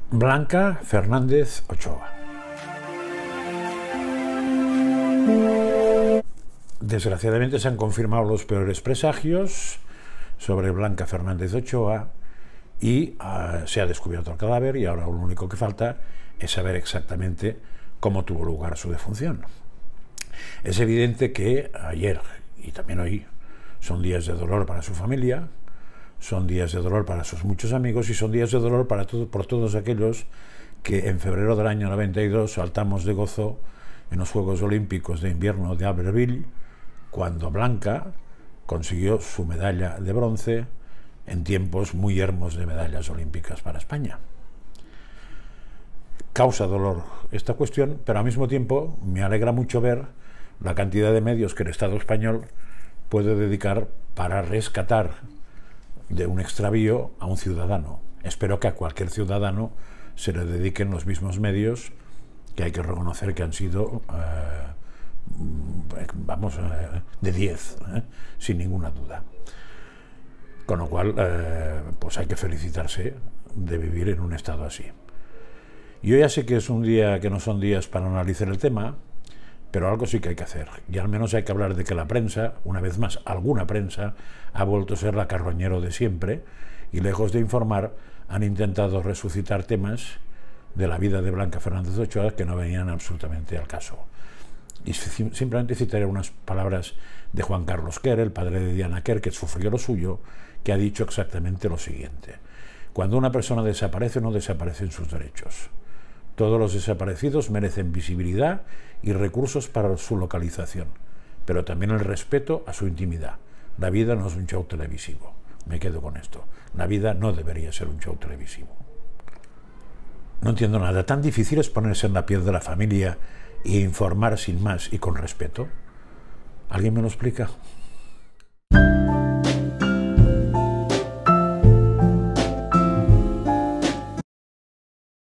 Blanca Fernández Ochoa. Desgraciadamente se han confirmado los peores presagios sobre Blanca Fernández Ochoa y se ha descubierto el cadáver, y ahora lo único que falta es saber exactamente cómo tuvo lugar su defunción. Es evidente que ayer y también hoy son días de dolor para su familia, son días de dolor para sus muchos amigos y son días de dolor por todos aquellos que en febrero del año 92 saltamos de gozo en los Juegos Olímpicos de Invierno de Albertville, cuando Blanca consiguió su medalla de bronce en tiempos muy hermosos de medallas olímpicas para España. Causa dolor esta cuestión, pero al mismo tiempo me alegra mucho ver la cantidad de medios que el Estado español puede dedicar para rescatar de un extravío a un ciudadano. Espero que a cualquier ciudadano se le dediquen los mismos medios, que hay que reconocer que han sido de 10, sin ninguna duda. Con lo cual, pues hay que felicitarse de vivir en un estado así. Yo ya sé que es un día que no son días para analizar el tema, pero algo sí que hay que hacer. Y al menos hay que hablar de que la prensa, una vez más, alguna prensa, ha vuelto a ser la carroñero de siempre, y lejos de informar, han intentado resucitar temas de la vida de Blanca Fernández Ochoa que no venían absolutamente al caso. Y simplemente citaré unas palabras de Juan Carlos Quer, el padre de Diana Quer, que sufrió lo suyo, que ha dicho exactamente lo siguiente: cuando una persona desaparece, no desaparecen sus derechos. Todos los desaparecidos merecen visibilidad y recursos para su localización, pero también el respeto a su intimidad. La vida no es un show televisivo. Me quedo con esto. La vida no debería ser un show televisivo. No entiendo nada. ¿Tan difícil es ponerse en la piel de la familia e informar sin más y con respeto? ¿Alguien me lo explica?